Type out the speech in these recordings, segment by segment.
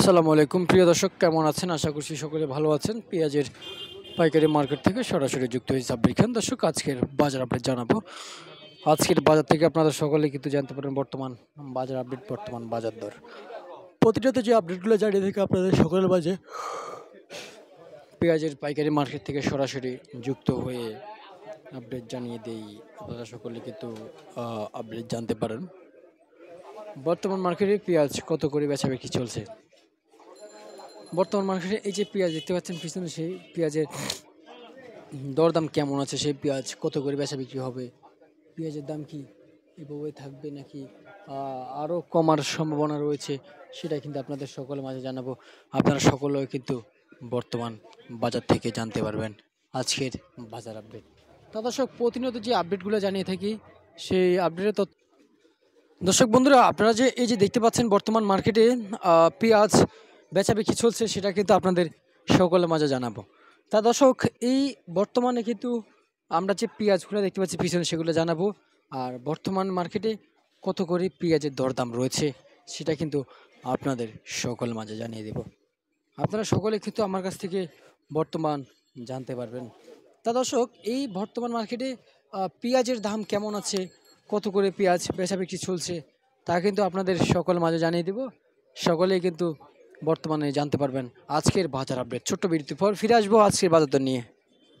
আসসালামু আলাইকুম প্রিয় দর্শক, কেমন আছেন? আশা করছি সকলে ভালো আছেন। পেঁয়াজের পাইকারি মার্কেট থেকে সরাসরি যুক্ত হয়েছে সাব্বির খান। দর্শক, আজকের বাজার আপডেট জানাবো। আজকের বাজার থেকে আপনারা সকলে কিন্তু জানতে পারেন বর্তমান বাজার আপডেট, বর্তমান বাজার দর। প্রতিটাতে যে আপডেটগুলো জানিয়ে থেকে আপনাদের সকলের মাঝে পেঁয়াজের পাইকারি মার্কেট থেকে সরাসরি যুক্ত হয়ে আপডেট জানিয়ে দেই। আপনারা সকলে কিন্তু আপডেট জানতে পারেন। বর্তমান মার্কেটে পেঁয়াজ কত করে বেচাবেচি চলছে। বর্তমান মার্কেটে এই যে পেঁয়াজ দেখতে পাচ্ছেন পিছনে, সেই পেঁয়াজের দরদাম কেমন আছে, সেই পেঁয়াজ কত করে বেচা বিক্রি হবে, পেঁয়াজের দাম কি এভাবে থাকবে নাকি আরও কমার সম্ভাবনা রয়েছে, সেটা কিন্তু আপনাদের সকলের মাঝে জানাবো। আপনারা সকলেও কিন্তু বর্তমান বাজার থেকে জানতে পারবেন আজকের বাজার আপডেট। তা দর্শক, প্রতিনিয়ত যে আপডেটগুলো জানিয়ে থাকি, সেই আপডেটের তথ্য দর্শক বন্ধুরা, আপনারা যে এই যে দেখতে পাচ্ছেন বর্তমান মার্কেটে পেঁয়াজ বেচাবিক্রি চলছে, সেটা কিন্তু আপনাদের সকলের মাঝে জানাবো। তা দর্শক, এই বর্তমানে কিন্তু আমরা যে পেঁয়াজগুলো দেখতে পাচ্ছি পিছনে, সেগুলো জানাবো। আর বর্তমান মার্কেটে কত করে পেঁয়াজের দরদাম রয়েছে, সেটা কিন্তু আপনাদের সকলের মাঝে জানিয়ে দেব। আপনারা সকলে কিন্তু আমার কাছ থেকে বর্তমান জানতে পারবেন। তা দর্শক, এই বর্তমান মার্কেটে পেঁয়াজের দাম কেমন আছে, কত করে পেঁয়াজ বেচাবিক্রি চলছে, তা কিন্তু আপনাদের সকলের মাঝে জানিয়ে দেব। সকলেই কিন্তু বর্তমানে জানতে পারবেন আজকের বাজার আপডেট। ছোট্ট বিরতির পর ফিরে আসবো আজকের বাজার দর নিয়ে।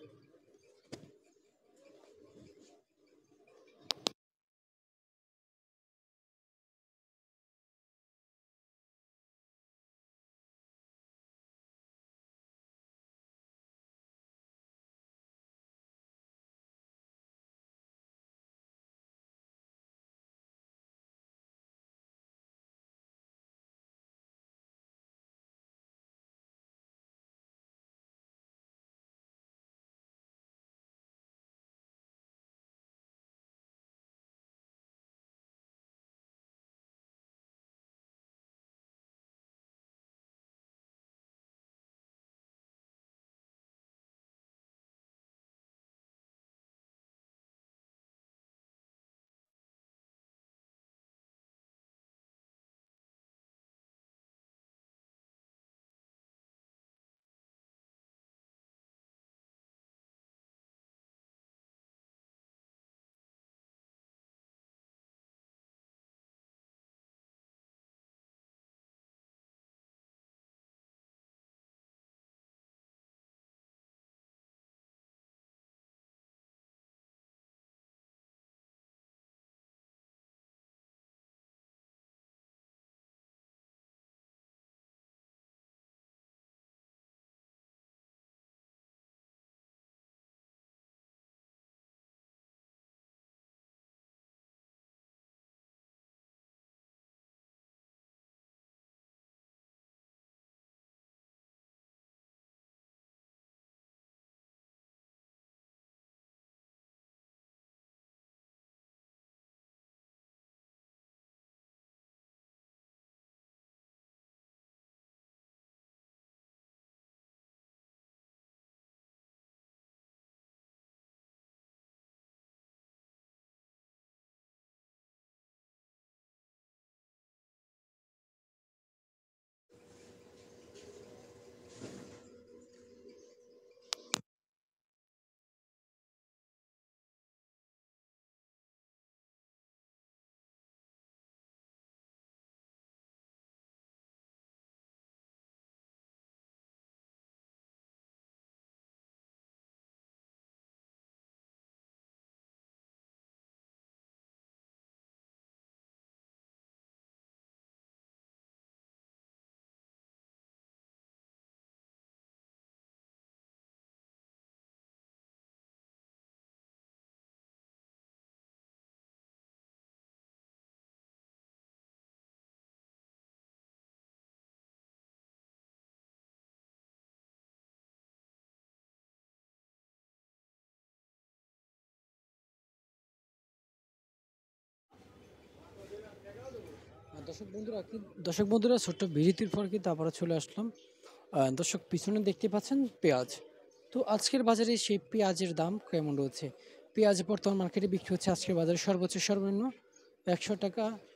দর্শক বন্ধুরা, ছোট্ট বিরতির পর কিন্তু আবার চলে আসলাম। দর্শক, পিছনে দেখতে পাচ্ছেন পেঁয়াজ। তো আজকের বাজারে সেই পেঁয়াজের দাম কেমন রয়েছে। পেঁয়াজ বর্তমান মার্কেটে বিক্রি হচ্ছে আজকের বাজারে সর্বোচ্চ সর্বনিম্ন 100 টাকা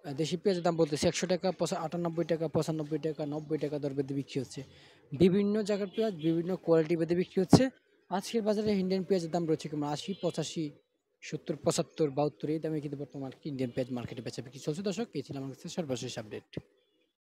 দেশি পেঁয়াজের দাম বলতেছি ১০০ টাকা, ৯৮ টাকা, ৯৫ টাকা, ৯০ টাকা দর বেঁধে বিক্রি হচ্ছে। বিভিন্ন জায়গার পেঁয়াজ বিভিন্ন কোয়ালিটি বেঁধে বিক্রি হচ্ছে। আজকের বাজারে ইন্ডিয়ান পেঁয়াজের দাম রয়েছে কেমন ৮০, ৮৫, ৭০, ৭৫, ৭২ এই দামে কিন্তু বর্তমান ইন্ডিয়ান পেঁয়াজ মার্কেটে বেচা বিক্রি চলছে। দর্শক, এই ছিল আমার কাছে সর্বশেষ আপডেট।